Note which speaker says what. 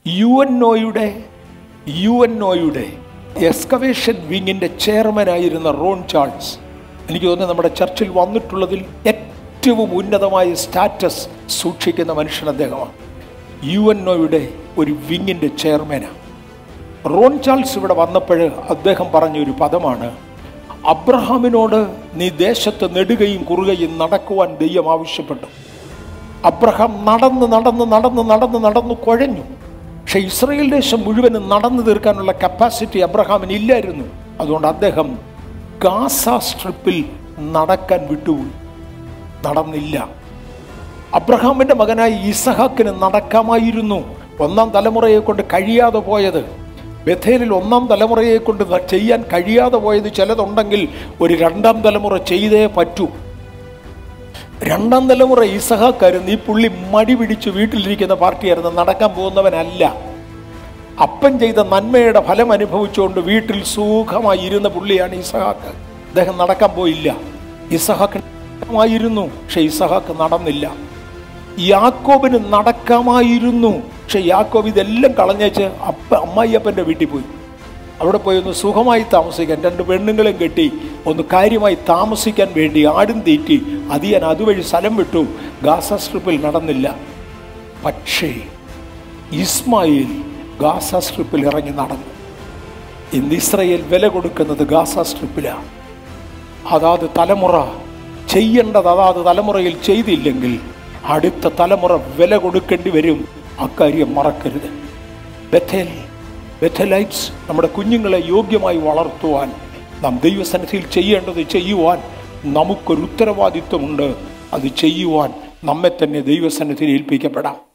Speaker 1: യുഎൻഒയുടെ excavation വിങ്ങിൻ്റെ ചെയർമാനായിരുന്ന Ron Charles, എനിക്ക് തോന്നുന്നു നമ്മുടെ ചർച്ചിൽ വന്നിട്ടുള്ളതിൽ ഏറ്റവും ഉന്നതമായ സ്റ്റാറ്റസ് സൂക്ഷിക്കുന്ന മനുഷ്യൻ അദ്ദേഹമാണ്. യുഎൻഒയുടെ ഒരു വിങ്ങിൻ്റെ ചെയർമാനാണ്. റോൺ ചാൾസ് ഇവിടെ വന്നപ്പോൾ അദ്ദേഹം പറഞ്ഞൊരു പദമാണ്, അബ്രഹാമിനോട് നീ ദേശത്ത് നെടുകയും കുറുകയും നടക്കുവാൻ ദൈവം ആവശ്യപ്പെട്ടു. അബ്രഹാം നടന്ന് കുഴഞ്ഞു. പക്ഷെ ഇസ്രായേൽ ദേശം മുഴുവനും നടന്നു തീർക്കാനുള്ള കപ്പാസിറ്റി അബ്രഹാമിന് ഇല്ലായിരുന്നു. അതുകൊണ്ട് അദ്ദേഹം ഗാസ സ്ട്രിപ്പിൽ നടക്കാൻ വിട്ടുപോയി, നടന്നില്ല. അബ്രഹാമിൻ്റെ മകനായ ഇസഹാക്കിന് നടക്കാമായിരുന്നു. 1-ാം തലമുറയെ കൊണ്ട് കഴിയാതെ പോയത്, ബഥേലിൽ 1-ാം തലമുറയെ കൊണ്ട് ചെയ്യാൻ കഴിയാതെ പോയത് ചിലതുണ്ടെങ്കിൽ ഒരു 2-ാം തലമുറ ചെയ്തേ പറ്റൂ. 2-ാം തലമുറ ഇസഹാക്കായിരുന്നു. ഈ പുള്ളി മടി പിടിച്ച് വീട്ടിലിരിക്കുന്ന പാർട്ടിയായിരുന്നു, നടക്കാൻ പോകുന്നവനല്ല. അപ്പൻ ചെയ്ത നന്മയുടെ ഫലം അനുഭവിച്ചുകൊണ്ട് വീട്ടിൽ സുഖമായി ഇരുന്ന പുള്ളിയാണ് ഇസഹാക്ക്. അദ്ദേഹം നടക്കാൻ പോയില്ല. ഇസഹാക്ക് നടക്കാമായിരുന്നു, പക്ഷെ ഇസഹാക്ക് നടന്നില്ല. യാക്കോബിന് നടക്കാമായിരുന്നു, പക്ഷെ യാക്കോബ് ഇതെല്ലാം കളഞ്ഞേച്ച് അമ്മായിയപ്പൻ്റെ വീട്ടിൽ പോയി. അവിടെ പോയി ഒന്ന് സുഖമായി താമസിക്കാൻ, 2 പെണ്ണുങ്ങളും കെട്ടി ഒന്ന് കാര്യമായി താമസിക്കാൻ വേണ്ടി ആടും തീറ്റി അതിയാൻ അതുവഴി സ്ഥലം വിട്ടു. ഗാസ സ്ട്രിപ്പിൽ നടന്നില്ല. പക്ഷേ ഇസ്മായിൽ ഗാസ സ്ട്രിപ്പിൽ ഇറങ്ങി നടന്നു. ഇന്ന് ഇസ്രായേൽ വില കൊടുക്കുന്നത് ഗാസ സ്ട്രിപ്പിലാണ്. അതാത് തലമുറ ചെയ്യേണ്ടത് അതാത് തലമുറയിൽ ചെയ്തില്ലെങ്കിൽ അടുത്ത തലമുറ വില കൊടുക്കേണ്ടി വരും. അക്കാര്യം മറക്കരുത്. ബെഥലൈറ്റ്സ് നമ്മുടെ കുഞ്ഞുങ്ങളെ യോഗ്യമായി വളർത്തുവാൻ നാം ദൈവസന്നിധിയിൽ ചെയ്യേണ്ടത് ചെയ്യുവാൻ നമുക്കൊരു ഉത്തരവാദിത്വമുണ്ട്. അത് ചെയ്യുവാൻ നമ്മെ തന്നെ ദൈവസന്നിധിയിൽ ഏൽപ്പിക്കപ്പെടാം.